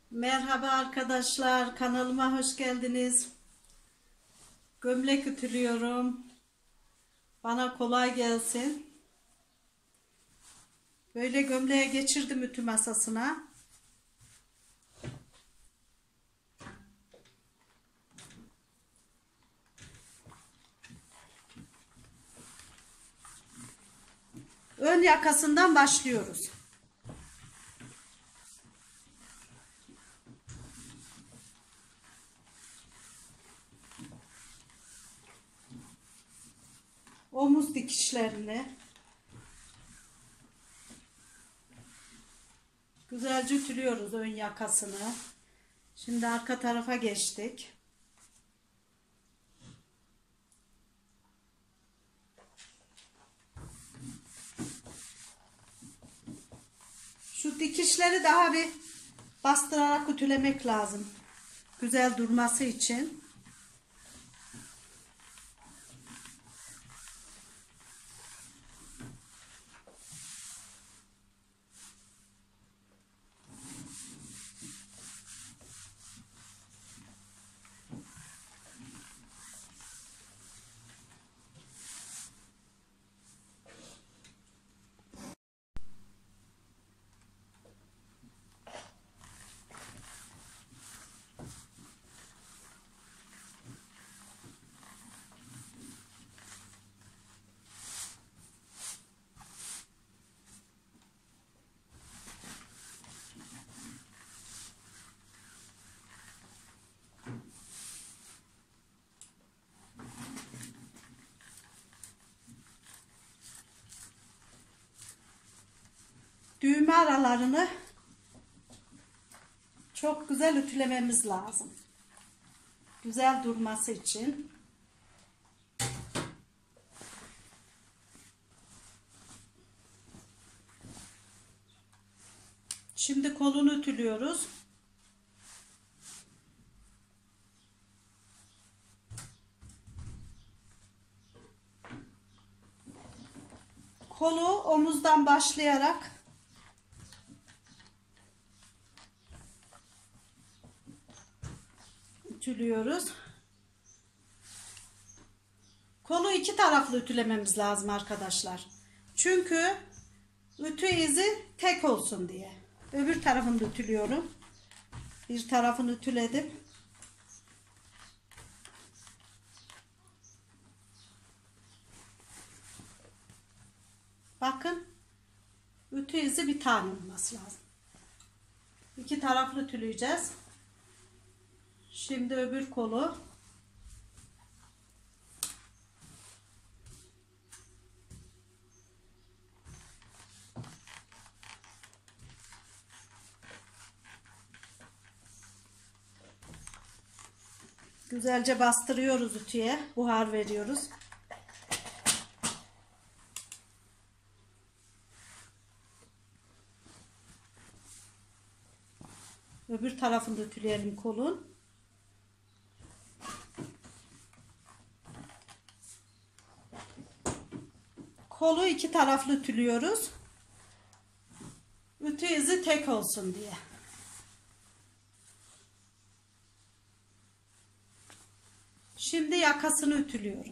Merhaba arkadaşlar, kanalıma hoş geldiniz. Gömlek ütülüyorum. Bana kolay gelsin. Böyle gömleğe geçirdim ütü masasına. Ön yakasından başlıyoruz. Omuz dikişlerini güzelce ütülüyoruz, ön yakasını. Şimdi arka tarafa geçtik. Şu dikişleri daha bir bastırarak ütülemek lazım, güzel durması için. Düğme aralarını çok güzel ütülememiz lazım, güzel durması için. Şimdi kolunu ütülüyoruz. Kolu omuzdan başlayarak ütülüyoruz. Kolu iki taraflı ütülememiz lazım arkadaşlar. Çünkü ütü izi tek olsun diye. Öbür tarafını da ütülüyorum. Bir tarafını ütüledim. Bakın, ütü izi bir tane olması lazım. İki taraflı ütüleyeceğiz. Şimdi öbür kolu. Güzelce bastırıyoruz ütüye. Buhar veriyoruz. Öbür tarafını da ütüleyelim kolun. Kolu iki taraflı ütülüyoruz. Ütü izi tek olsun diye. Şimdi yakasını ütülüyorum.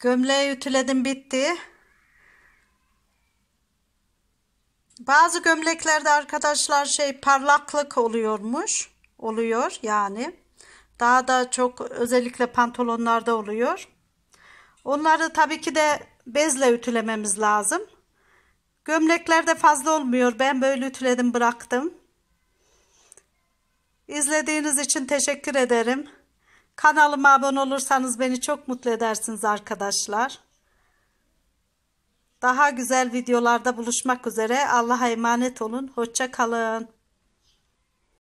Gömleği ütüledim, bitti. Bazı gömleklerde arkadaşlar parlaklık oluyor yani. Daha da çok özellikle pantolonlarda oluyor. Onları tabii ki de bezle ütülememiz lazım. Gömleklerde fazla olmuyor. Ben böyle ütüledim, bıraktım. İzlediğiniz için teşekkür ederim. Kanalıma abone olursanız beni çok mutlu edersiniz arkadaşlar. Daha güzel videolarda buluşmak üzere. Allah'a emanet olun. Hoşça kalın.